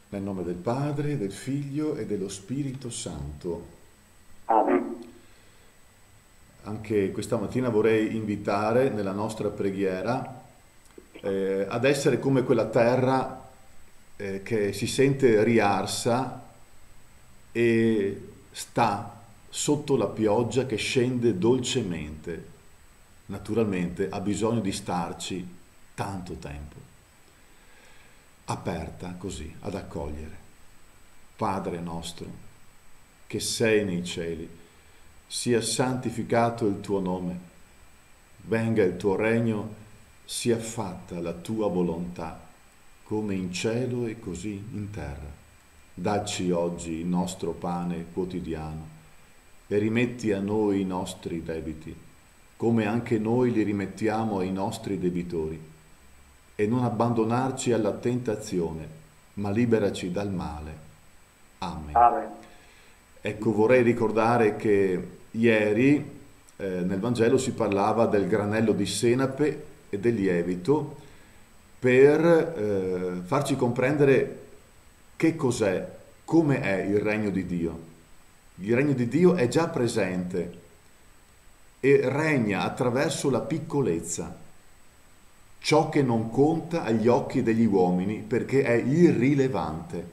Nel nome del Padre, del Figlio e dello Spirito Santo. Amen. Anche questa mattina vorrei invitare nella nostra preghiera ad essere come quella terra che si sente riarsa e sta sotto la pioggia che scende dolcemente. Naturalmente ha bisogno di starci tanto tempo, aperta così ad accogliere. Padre nostro, che sei nei cieli, sia santificato il tuo nome, venga il tuo regno, sia fatta la tua volontà, come in cielo e così in terra. Dacci oggi il nostro pane quotidiano e rimetti a noi i nostri debiti, come anche noi li rimettiamo ai nostri debitori, e non abbandonarci alla tentazione, ma liberaci dal male. Amen. Amen. Ecco, vorrei ricordare che ieri nel Vangelo si parlava del granello di senape e del lievito per farci comprendere che cos'è, come è il regno di Dio. Il regno di Dio è già presente e regna attraverso la piccolezza, ciò che non conta agli occhi degli uomini perché è irrilevante.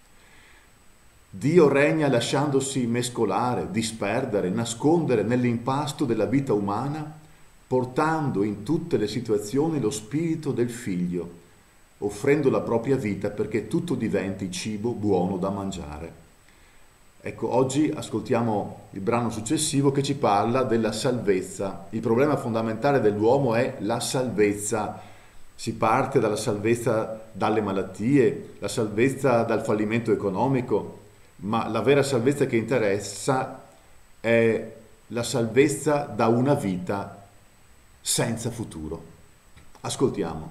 Dio regna lasciandosi mescolare, disperdere, nascondere nell'impasto della vita umana, portando in tutte le situazioni lo spirito del figlio, offrendo la propria vita perché tutto diventi cibo buono da mangiare. Ecco, oggi ascoltiamo il brano successivo che ci parla della salvezza. Il problema fondamentale dell'uomo è la salvezza. Si parte dalla salvezza dalle malattie, la salvezza dal fallimento economico, ma la vera salvezza che interessa è la salvezza da una vita senza futuro. Ascoltiamo.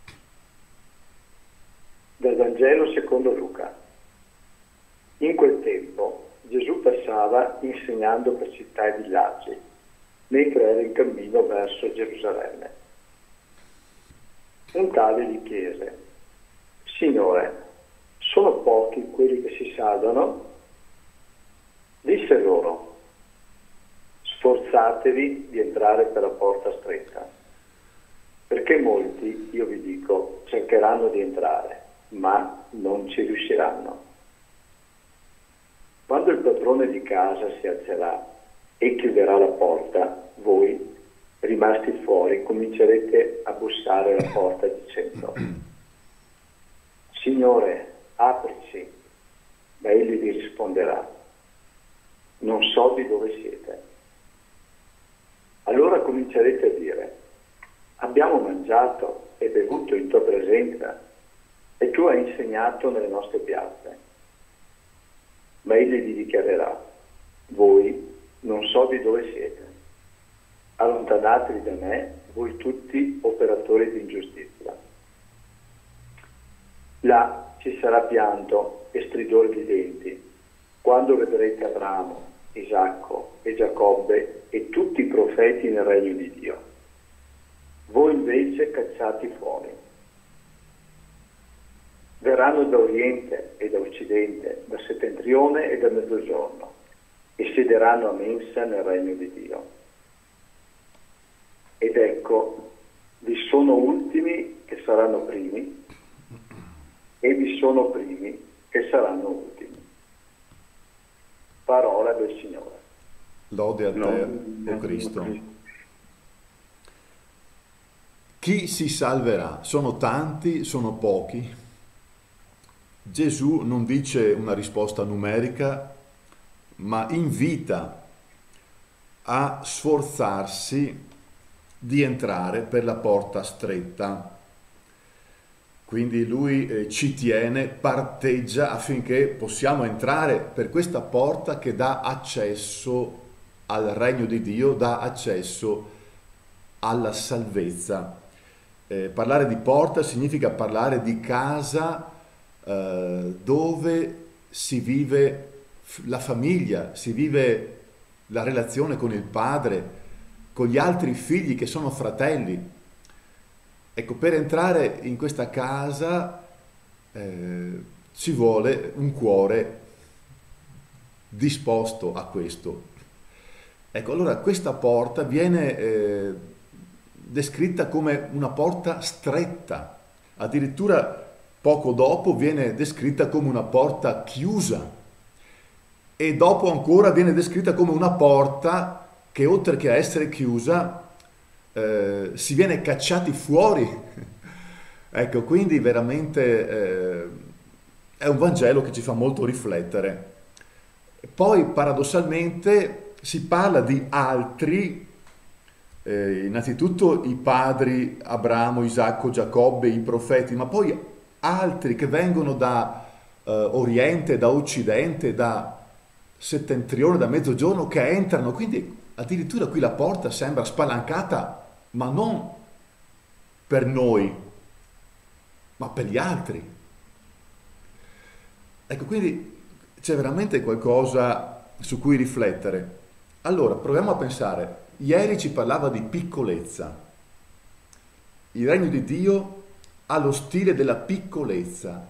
Dal Vangelo secondo Luca. In quel tempo Gesù passava insegnando per città e villaggi, mentre era in cammino verso Gerusalemme. Un tale gli chiese: Signore, sono pochi quelli che si salvano? Disse loro: sforzatevi di entrare per la porta stretta, perché molti, io vi dico, cercheranno di entrare, ma non ci riusciranno. Quando il padrone di casa si alzerà e chiuderà la porta, voi, rimasti fuori, comincerete a bussare alla porta dicendo: Signore, aprici. Ma egli vi risponderà: non so di dove siete. Allora comincerete a dire: abbiamo mangiato e bevuto in tua presenza e tu hai insegnato nelle nostre piazze. Ma egli vi dichiarerà: voi non so di dove siete. Allontanatevi da me, voi tutti operatori di ingiustizia. Là ci sarà pianto e stridore di denti, quando vedrete Abramo, Isacco e Giacobbe e tutti i profeti nel regno di Dio. Voi invece cacciati fuori. Verranno da oriente e da occidente, da settentrione e da mezzogiorno, e siederanno a mensa nel regno di Dio. Ed ecco, vi sono ultimi che saranno primi, e vi sono primi che saranno ultimi. Parola del Signore. Lode a te, o Cristo. Chi si salverà? Sono tanti, sono pochi? Gesù non dice una risposta numerica, ma invita a sforzarsi di entrare per la porta stretta. Quindi lui ci tiene, parteggia affinché possiamo entrare per questa porta che dà accesso al regno di Dio, dà accesso alla salvezza. Parlare di porta significa parlare di casa dove si vive la famiglia, si vive la relazione con il padre, con gli altri figli che sono fratelli. Ecco, per entrare in questa casa ci vuole un cuore disposto a questo. Ecco, allora questa porta viene descritta come una porta stretta, addirittura poco dopo viene descritta come una porta chiusa e dopo ancora viene descritta come una porta che oltre che a essere chiusa si viene cacciati fuori. Ecco, quindi veramente è un Vangelo che ci fa molto riflettere. Poi paradossalmente si parla di altri, innanzitutto i padri Abramo, Isacco, Giacobbe, i profeti, ma poi altri che vengono da Oriente, da Occidente, da settentrione, da mezzogiorno, che entrano. Quindi addirittura qui la porta sembra spalancata, ma non per noi, ma per gli altri. Ecco, quindi c'è veramente qualcosa su cui riflettere. Allora, proviamo a pensare. Ieri ci parlava di piccolezza. Il regno di Dio ha lo stile della piccolezza.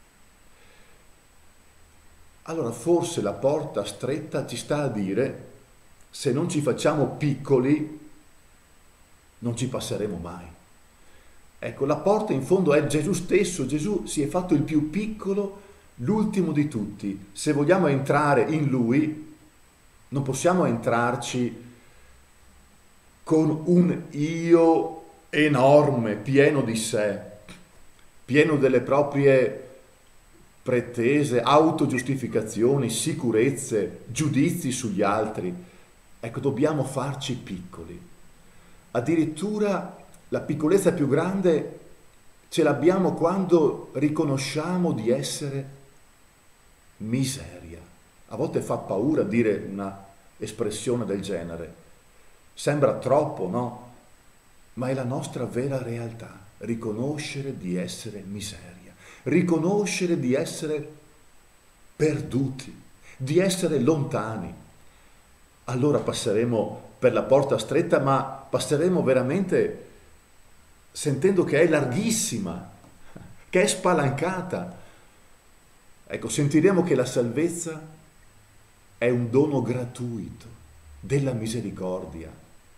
Allora, forse la porta stretta ci sta a dire, se non ci facciamo piccoli, non ci passeremo mai. Ecco, la porta in fondo è Gesù stesso. Gesù si è fatto il più piccolo, l'ultimo di tutti. Se vogliamo entrare in Lui, non possiamo entrarci con un io enorme, pieno di sé, pieno delle proprie pretese, autogiustificazioni, sicurezze, giudizi sugli altri. Ecco, dobbiamo farci piccoli. Addirittura la piccolezza più grande ce l'abbiamo quando riconosciamo di essere miseria. A volte fa paura dire una espressione del genere. Sembra troppo, no? Ma è la nostra vera realtà. Riconoscere di essere miseria. Riconoscere di essere perduti, di essere lontani. Allora passeremo per la porta stretta, ma passeremo veramente sentendo che è larghissima, che è spalancata. Ecco, sentiremo che la salvezza è un dono gratuito della misericordia.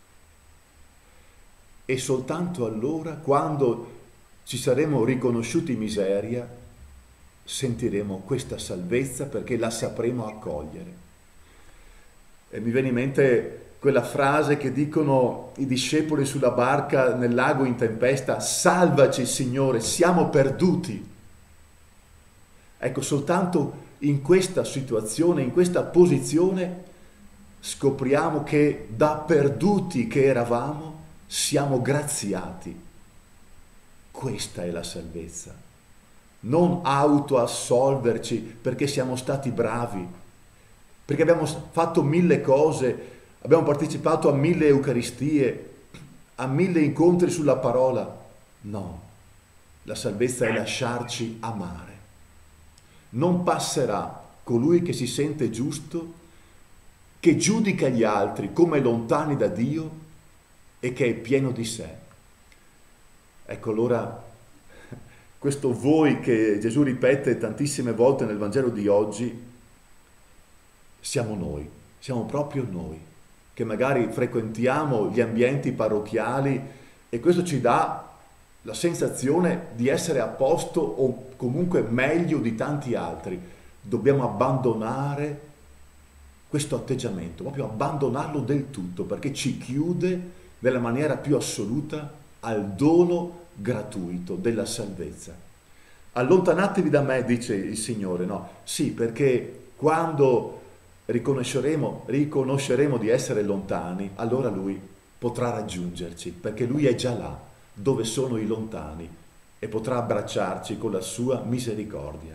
E soltanto allora, quando ci saremo riconosciuti miseria, sentiremo questa salvezza perché la sapremo accogliere. E mi viene in mente quella frase che dicono i discepoli sulla barca nel lago in tempesta: salvaci Signore, siamo perduti. Ecco, soltanto in questa situazione, in questa posizione, scopriamo che da perduti che eravamo siamo graziati. Questa è la salvezza. Non autoassolverci perché siamo stati bravi, perché abbiamo fatto 1000 cose, abbiamo partecipato a 1000 eucaristie, a 1000 incontri sulla parola. No, la salvezza è lasciarci amare. Non passerà colui che si sente giusto, che giudica gli altri come lontani da Dio e che è pieno di sé. Ecco allora questo voi che Gesù ripete tantissime volte nel Vangelo di oggi, siamo noi, siamo proprio noi, che magari frequentiamo gli ambienti parrocchiali e questo ci dà la sensazione di essere a posto o comunque meglio di tanti altri. Dobbiamo abbandonare questo atteggiamento, proprio abbandonarlo del tutto, perché ci chiude nella maniera più assoluta al dono gratuito della salvezza. Allontanatevi da me, dice il Signore, no? Sì, perché quando riconosceremo di essere lontani, allora Lui potrà raggiungerci, perché Lui è già là, dove sono i lontani, e potrà abbracciarci con la sua misericordia.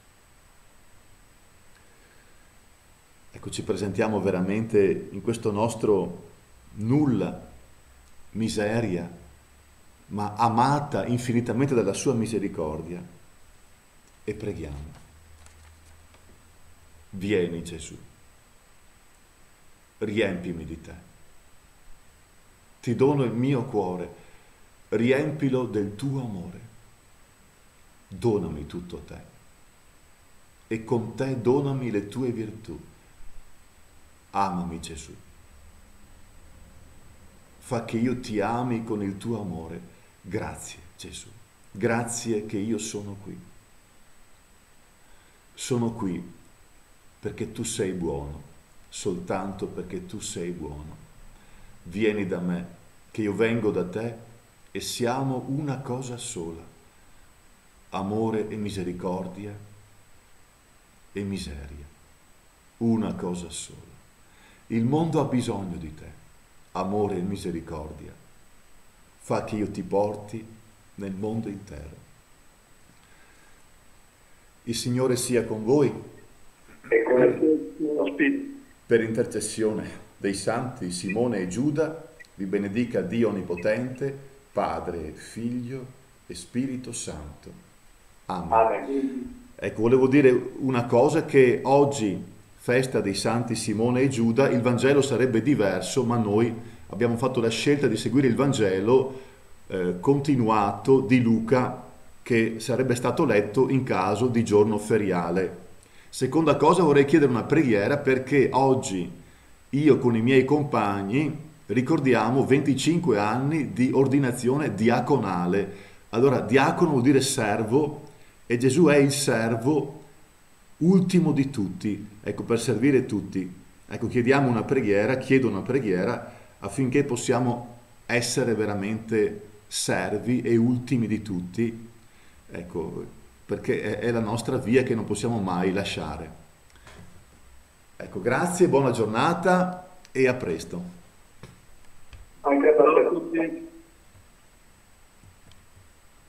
Ecco, ci presentiamo veramente in questo nostro nulla, miseria, ma amata infinitamente dalla sua misericordia, e preghiamo. Vieni Gesù, riempimi di te. Ti dono il mio cuore, riempilo del tuo amore. Donami tutto te. e con te donami le tue virtù. Amami Gesù. Fa che io ti ami con il tuo amore. Grazie Gesù. Grazie che io sono qui. Sono qui perché tu sei buono, soltanto perché tu sei buono. Vieni da me, che io vengo da te e siamo una cosa sola. Amore e misericordia e miseria. Una cosa sola. Il mondo ha bisogno di te. Amore e misericordia. Fa che io ti porti nel mondo intero. Il Signore sia con voi E con il tuo spirito. per intercessione dei santi Simone e Giuda, vi benedica Dio Onnipotente, Padre, Figlio e Spirito Santo. Amen. Amen. Ecco, volevo dire una cosa, che oggi, festa dei santi Simone e Giuda, il Vangelo sarebbe diverso, ma noi abbiamo fatto la scelta di seguire il Vangelo continuato di Luca, che sarebbe stato letto in caso di giorno feriale. Seconda cosa, vorrei chiedere una preghiera perché oggi io con i miei compagni ricordiamo 25 anni di ordinazione diaconale. Allora, diacono vuol dire servo e Gesù è il servo ultimo di tutti, ecco, per servire tutti. Ecco, chiedo una preghiera affinché possiamo essere veramente servi e ultimi di tutti, ecco, perché è la nostra via che non possiamo mai lasciare. Ecco, grazie, buona giornata e a presto.